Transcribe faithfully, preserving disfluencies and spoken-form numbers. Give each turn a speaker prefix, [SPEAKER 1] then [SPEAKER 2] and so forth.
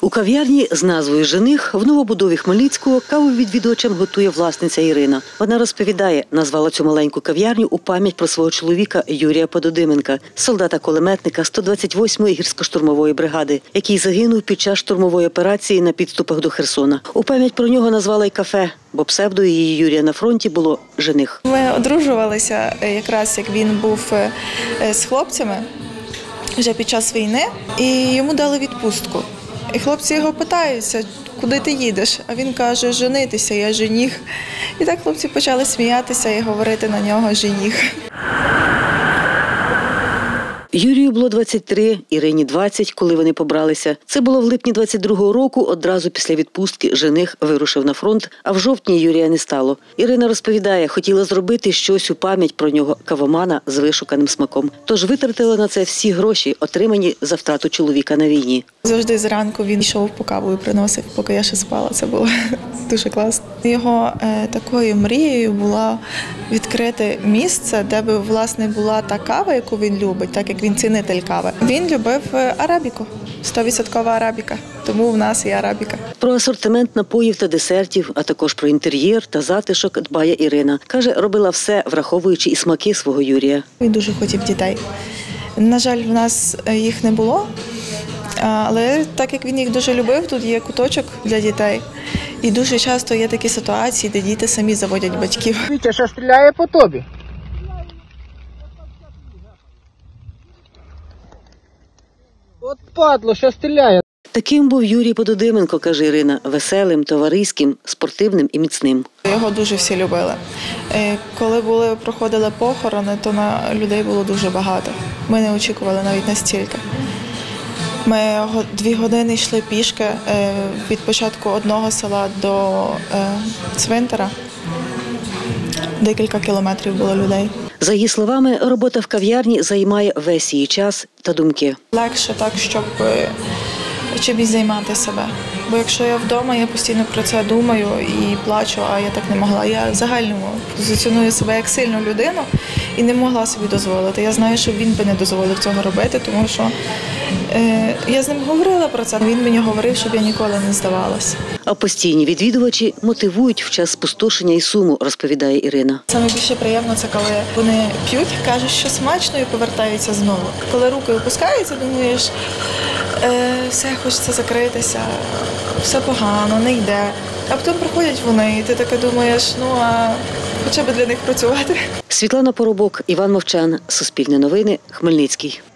[SPEAKER 1] У кав'ярні з назвою «Жених» в новобудові Хмельницького каву відвідувачам готує власниця Ірина. Вона розповідає, назвала цю маленьку кав'ярню у пам'ять про свого чоловіка Юрія Пододименка, солдата-кулеметника сто двадцять восьмої гірсько-штурмової бригади, який загинув під час штурмової операції на підступах до Херсона. У пам'ять про нього назвала й кафе, бо псевдо її Юрія на фронті було «Жених».
[SPEAKER 2] Ми одружувалися якраз, як він був з хлопцями вже під час війни, і йому дали відпустку. І хлопці його питаються, куди ти їдеш? А він каже, женитися, я жених. І так хлопці почали сміятися і говорити на нього жених.
[SPEAKER 1] Юрію було двадцять три, Ірині двадцять, коли вони побралися. Це було в липні двадцять другого року, одразу після відпустки жених вирушив на фронт, а в жовтні Юрія не стало. Ірина розповідає, хотіла зробити щось у пам'ять про нього, кавомана з вишуканим смаком. Тож витратила на це всі гроші, отримані за втрату чоловіка на війні.
[SPEAKER 2] Завжди зранку він йшов по каву і приносив, поки я ще спала. Це було дуже класно. Його е, такою мрією було відкрити місце, де б, власне, була та кава, яку він любить, так як він цінитель кави. Він любив арабіку, сто відсотків арабіка, тому в нас є арабіка.
[SPEAKER 1] Про асортимент напоїв та десертів, а також про інтер'єр та затишок дбає Ірина. Каже, робила все, враховуючи і смаки свого Юрія.
[SPEAKER 2] Він дуже хотів дітей. На жаль, в нас їх не було, але так як він їх дуже любив, тут є куточок для дітей. І дуже часто є такі ситуації, де діти самі заводять батьків.
[SPEAKER 3] Вітя, що стріляє по тобі? От падло, що стріляє.
[SPEAKER 1] Таким був Юрій Пододименко, каже Ірина, веселим, товариським, спортивним і міцним.
[SPEAKER 2] Його дуже всі любили. Коли були, проходили похорони, то на людей було дуже багато. Ми не очікували навіть настільки. Ми дві години йшли пішки від початку одного села до цвинтара. Декілька кілометрів було людей.
[SPEAKER 1] За її словами, робота в кав'ярні займає весь її час та думки.
[SPEAKER 2] Легше так, щоб чимось займати себе. Бо якщо я вдома, я постійно про це думаю і плачу, а я так не могла. Я в загальному позиціоную себе як сильну людину і не могла собі дозволити. Я знаю, що він би не дозволив цього робити, тому що е, я з ним говорила про це. Він мені говорив, щоб я ніколи не здавалася.
[SPEAKER 1] А постійні відвідувачі мотивують в час спустошення і суму, розповідає Ірина.
[SPEAKER 2] Саме більше приємно це, коли вони п'ють, кажуть, що смачно і повертаються знову. Коли руки опускаються, думаєш, е, все, хочеться закритися, все погано, не йде. А потім приходять вони, і ти таке думаєш, ну а хоча б для них працювати.
[SPEAKER 1] Світлана Поробок, Іван Мовчан, Суспільне новини, Хмельницький.